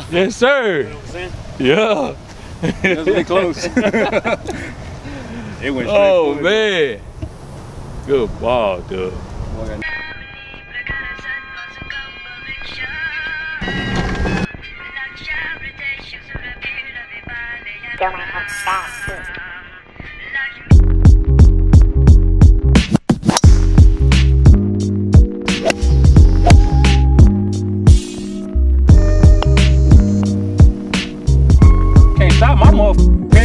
Yes, sir. You know what I'm saying? Yeah. That's really close. It went straight Oh, forward. man. Good ball, dude. Can't stop my motherfucker.